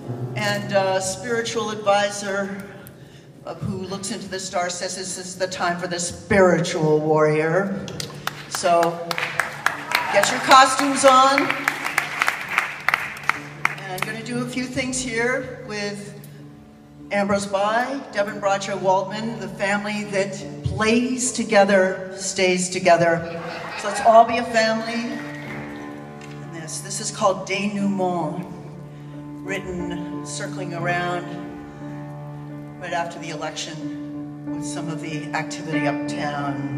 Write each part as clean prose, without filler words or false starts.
and spiritual advisor who looks into the stars says this is the time for the spiritual warrior. So get your costumes on. And I'm going to do a few things here with Ambrose Bye, Devin Bradshaw Waldman, the family that plays together, stays together. So let's all be a family. And this is called Denouement, written circling around right after the election with some of the activity uptown.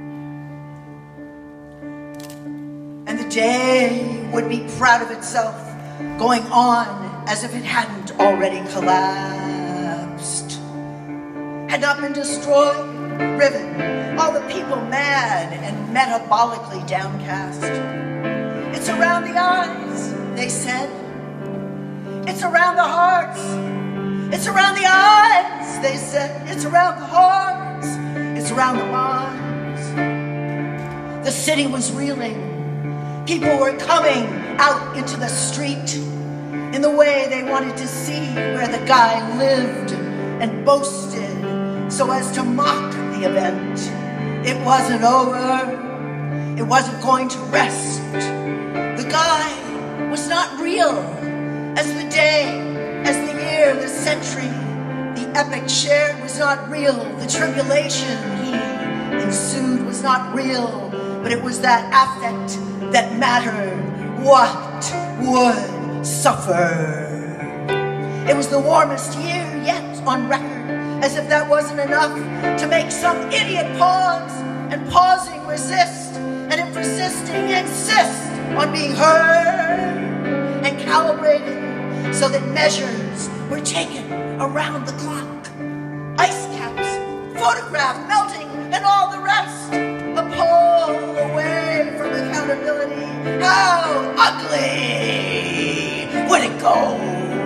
And the day would be proud of itself, going on as if it hadn't already collapsed, had not been destroyed, riven, all the people mad and metabolically downcast. It's around the eyes, they said. It's around the hearts. It's around the eyes, they said. It's around the hearts. It's around the minds. The city was reeling. People were coming out into the street in the way they wanted to see where the guy lived and boasted so as to mock the event. It wasn't over. It wasn't going to rest. The guy was not real as the day, as the year, the century, the epic shared was not real. The tribulation he ensued was not real, but it was that affect that mattered. What would suffer? It was the warmest year yet on record, as if that wasn't enough to make some idiot pause, and pausing resist, and if resisting insist on being heard and calibrated so that measures were taken around the clock. Ice caps, photographed, melting, and all the rest. A pull away from accountability. How ugly would it go?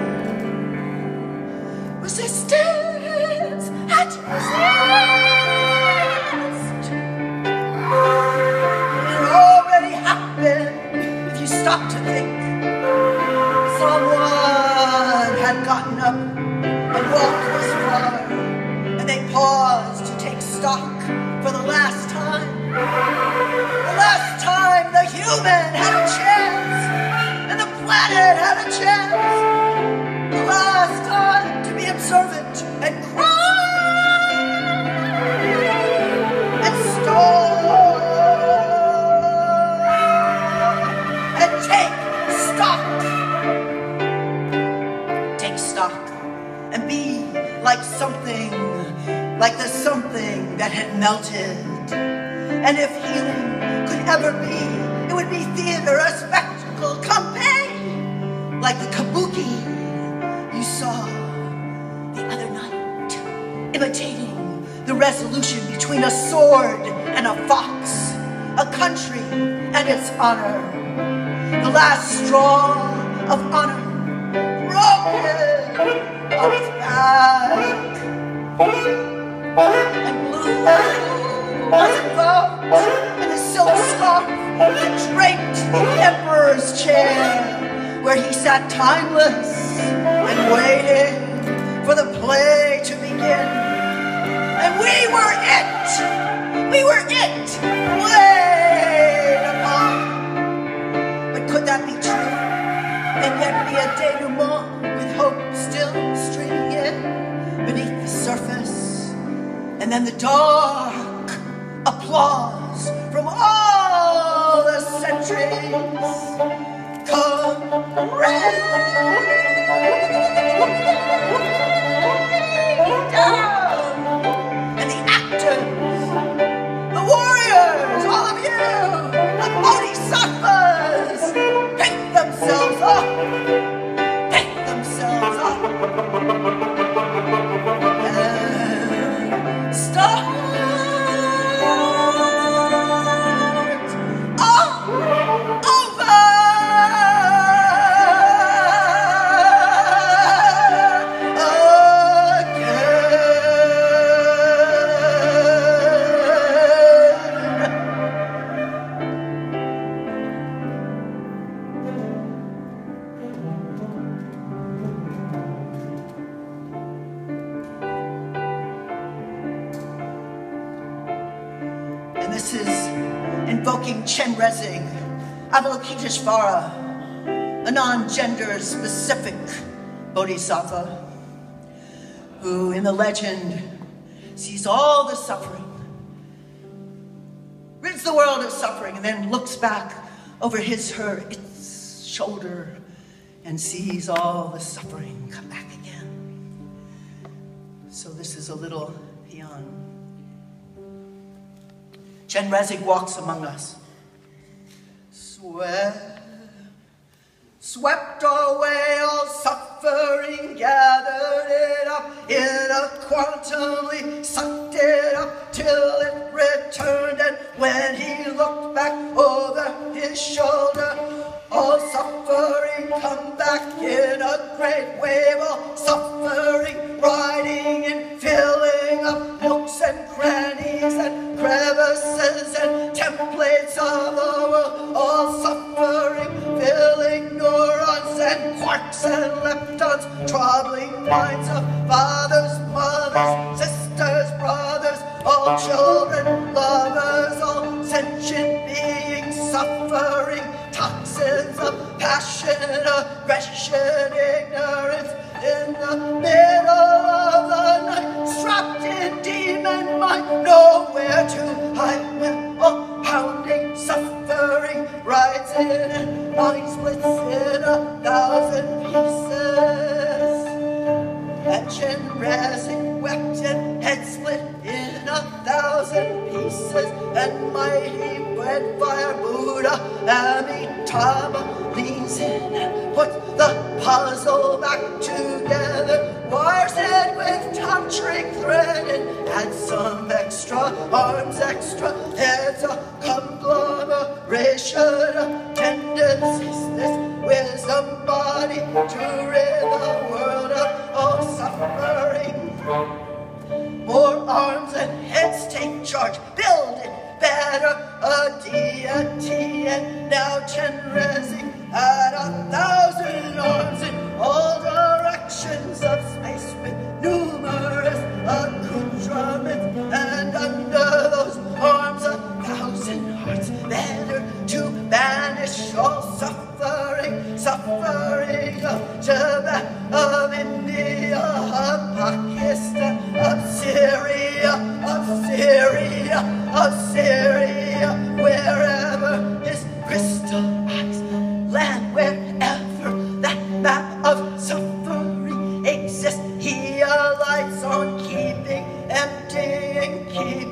Resistance at resist. It already happened if you stop to think. Someone had gotten up and walked this far, and they paused to take stock for the last time. The last time the human had a chance, and the planet had a chance. The last time to be observant and cry and stall and take stock. And be like something, like the something that had melted. And if healing could ever be, it would be theater, a spectacle, campaign, like the kabuki you saw the other night, imitating the resolution between a sword and a fox, a country and its honor, the last straw of honor, broken on its back, and blue was invoked, and the silk scarf that draped the emperor's chair, where he sat timeless and waited for the play to begin. And we were it, played upon. But could that be true, and yet be a denouement? Hope still streaming in beneath the surface, and then the dark applause from all the centuries come raining down, and the actors, the warriors, all of you, like bodhisattvas, pick themselves up. And stop. this is invoking Chenrezig, Avalokiteshvara, a non-gender specific bodhisattva, who in the legend sees all the suffering, rids the world of suffering, and then looks back over its shoulder and sees all the suffering come back again. So this is a little paean. Chenrezig walks among us. Swept away all suffering, gathered it up in a quantum leap, sucked it up till it returned, and when he looked back over his shoulder, all suffering come back in a great wave, all suffering riding and filling up nooks and crannies and crevices and templates of the world, all suffering filling neurons and quarks and leptons, troubling minds of fathers, mothers, sisters, brothers, all children, lovers, all sentient beings suffering, toxins of passion, aggression, ignorance, in the middle of the night, strapped in demon mind, nowhere to hide, with all pounding suffering, rides in and mind splits in 1,000 pieces. And Chenrezig wept and head split in 1,000 pieces, and mighty red fire Buddha Amitabha leans in and puts the puzzle back together, wires it with tantric thread and adds some extra arms, extra heads, a conglomeration of tendencies, this wisdom body to rid the world of all suffering. More arms and heads take charge, build it better, a deity, and now Chenrezig had 1,000 arms in all directions of space with numerous accoutrements, and under those arms 1,000 hearts, better to banish all suffering, suffering of Japan, of India, of Pakistan, of Syria, of Syria, of Syria, wherever his crystal eyes land, wherever that map of suffering exists, he alights on keeping, emptying,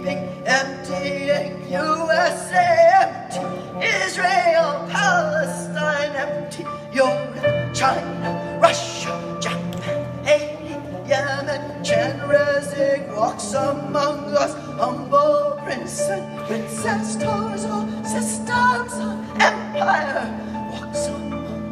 USA empty, Israel, Palestine empty, Europe, China, Russia, Japan, Haiti, Yemen. Chenrezig walks among us, humble prince and princess, tours all systems of empire, walks among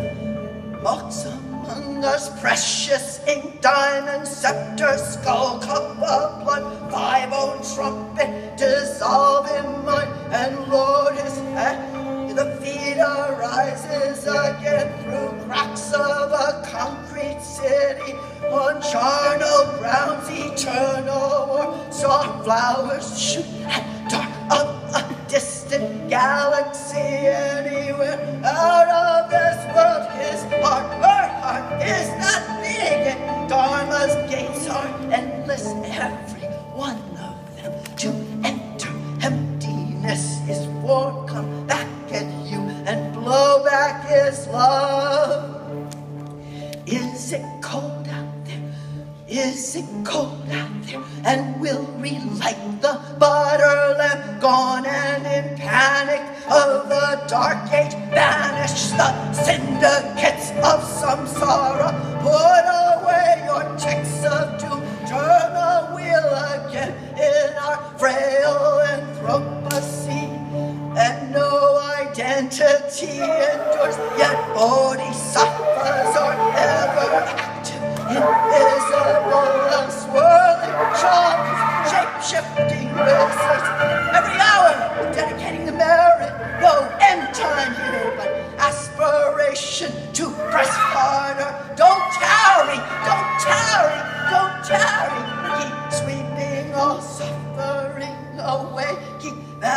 us, precious ink, diamond, scepter, skull, cup of blood, thigh-bone, trumpet, dissolve in mind, and Lord his head, the feet arises again through cracks of a concrete city, on charnel grounds, eternal war, soft flowers shoot at dark of a distant galaxy, anywhere out of this world, his heart, her heart is that big, and Dharma's gates are endless, every one of them to enter. Emptiness is for, come back at you and blow back his love. Is it cold out there? Is it cold out there? And we'll relight the butter lamp, gone and in panic of the dark age, banish the syndicates of samsara, put away your checks of doom, turn the wheel again in our frail anthropocene, and no identity endures, yet bodhisattvas are ever active, invisible and swirling shamans, shape-shifting wizards, every hour dedicating the merit, no end time here, but aspiration to press harder. Don't tarry, don't tarry, don't tarry, keep sweeping all suffering away, keep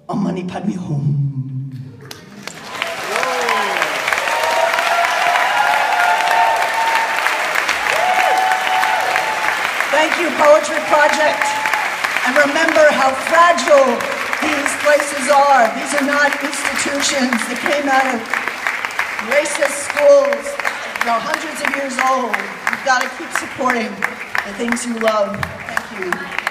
Om Mani Padme Hum. Thank you, Poetry Project. And remember how fragile these places are. These are not institutions that came out of racist schools, hundreds of years old. You've got to keep supporting the things you love. Thank you.